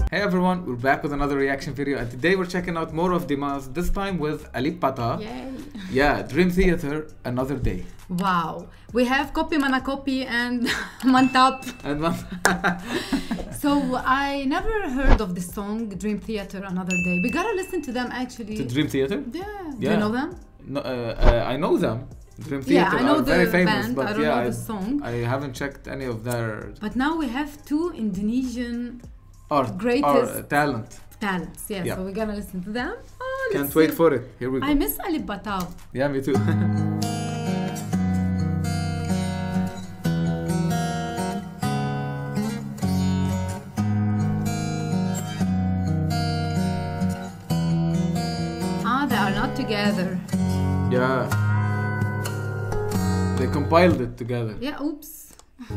Hey everyone, we're back with another reaction video, and today we're checking out more of Dimas, this time with Alip Ba Ta. Yay! Yeah, Dream Theater, Another Day. Wow, we have Copy Mana Copy and Mantap. And one So I never heard of this song, Dream Theater, Another Day. We gotta listen to them actually. to Dream Theater? Yeah. Do Yeah. you know them? No, I know them. Dream Theater Yeah, I know are the very famous, band. but I don't yeah, know the song. I haven't checked any of their But now we have two Indonesian art, Greatest talent. talents. Yeah, Yeah. so we're gonna listen to them. Oh, Can't let's wait see. for it. Here we go. I miss Alip Ba Ta. Yeah, me too. They are not together. Yeah. They compiled it together. Yeah, oops.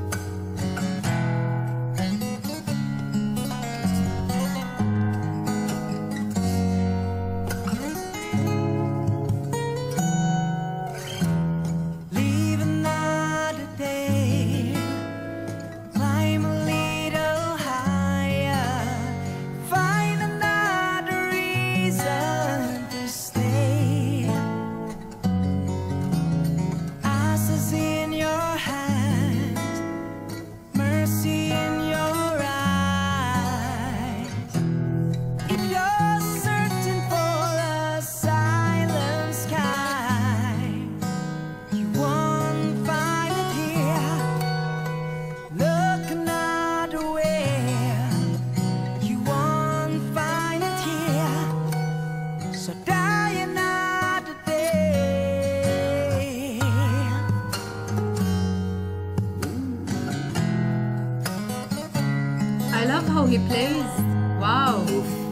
I love how he plays. Wow.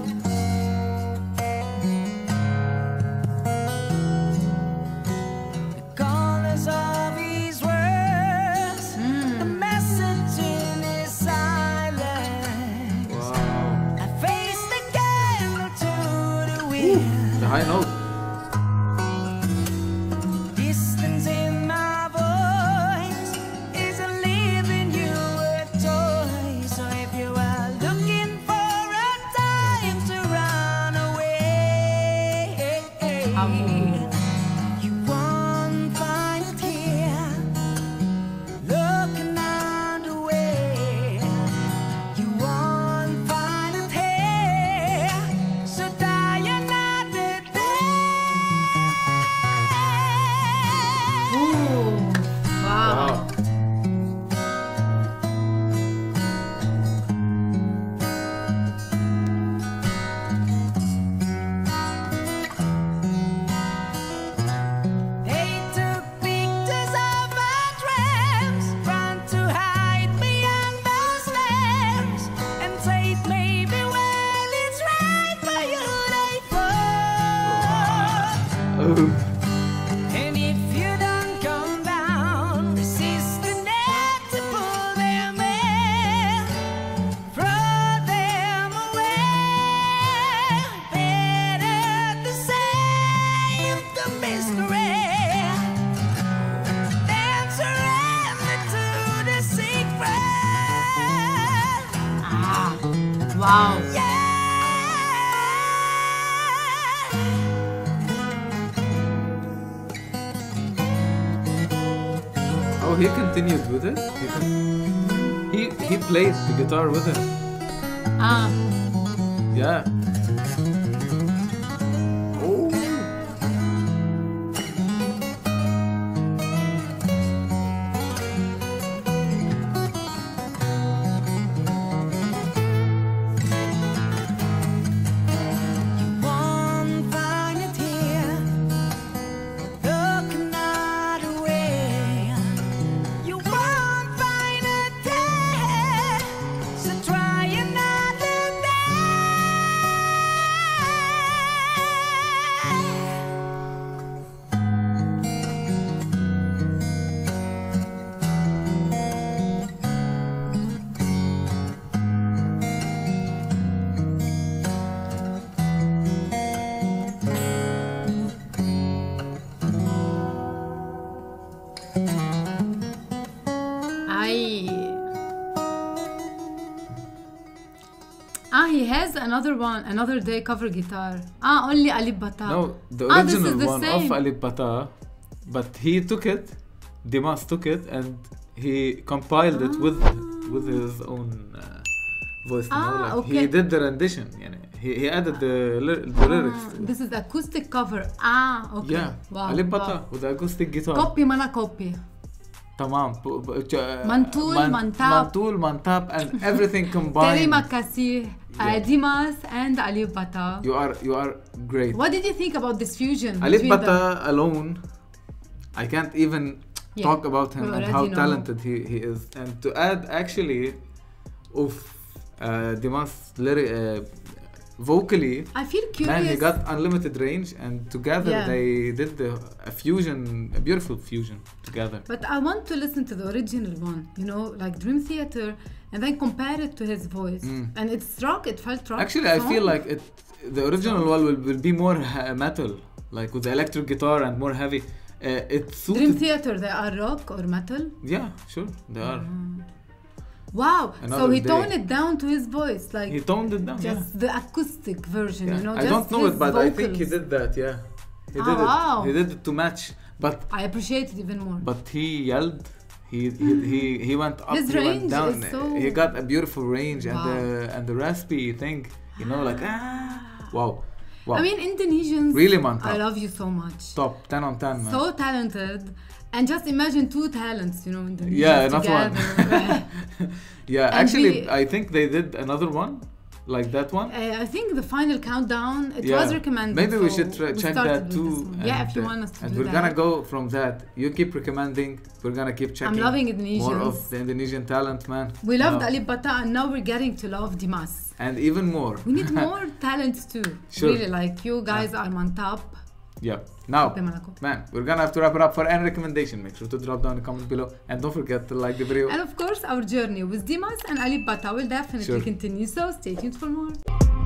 The colors of his words, the message in his silence. Wow. I face the candle to the wind. The high note. Distance in my voice isn't leaving you a toy. So if you are looking for a time to run away, you won't find it here. Looking underwear, you won't find it here. So die another day. Ooh. Wow. Wow. They took pictures of my dreams, trying to hide behind those lamps, and said maybe when it's right for you they fall. Oh. And if you don't come down, resist the net to pull them in, throw them away. Better to save the mystery than surrender to the secret. Ah. Wow. Yeah. Oh, he continued with it? He played the guitar with him. Ah. Yeah. Oh. Won't find it here. Look another way. You won't find it there. So try another day. He has another day cover guitar. Only Alip Ba Ta. No, the this is original the one same. of Alip Ba Ta, but he took it, Dimas took it, and he compiled it with his own voice. You know, like okay. he did the rendition. يعني. He added the lyrics. This is acoustic cover. Okay. Yeah, Wow. Alip Ba Ta wow. with the acoustic guitar. Copy mana copy. تمام. منطول منطول منطاب and everything Terry combined. Makasih, Dimas and Alip Ba Ta. You are great. What did you think about this fusion? Alip between Ba them? Ta alone, I can't even talk about him we and already how know. talented he is. And to add actually, Dimas vocally, I feel curious. man, he got unlimited range, and together Yeah. they did a beautiful fusion together. But I want to listen to the original one, you know, like Dream Theater, and then compare it to his voice. And it's rock, it felt rock. Actually, I feel like the original one will be more metal, like with the electric guitar and more heavy. It suited. Dream Theater, they are rock or metal? Yeah, sure, they are. Wow, so Another he day. toned it down to his voice, like He toned it down. just the acoustic version, Yeah. you know, I just don't know his it, but I think he vocals. did that. Yeah, he did it. wow. He did it to match, but I appreciate it even more. he yelled. He went up. His he went range down. is so- He got a beautiful range Wow. and the raspy thing. You know, like wow. I mean, Indonesians, Really, man, I love you so much. Top 10 on 10, man. So talented. And just imagine two talents, you know, Indonesians Yeah, not one. together. Yeah, And actually, we- I think they did another one, like that one. I think the final countdown, it Yeah. was recommended. Maybe we so should check started that with too. this one. Yeah, if you want us to and do we're that. gonna go from that. You keep recommending. We're gonna keep checking. I'm loving more Indonesians. of the Indonesian talent, man. We loved No. Alip Ba Ta, and now we're getting to love Dimas. And even more. We need more talents too. Sure. Really, like you guys are on top. Yeah. Now, Copy mana copy. man, we're gonna have to wrap it up. For any recommendation, make sure to drop down a comment below, and don't forget to like the video. And of course, our journey with Dimas and Alip Ba Ta will definitely Sure. continue. So stay tuned for more.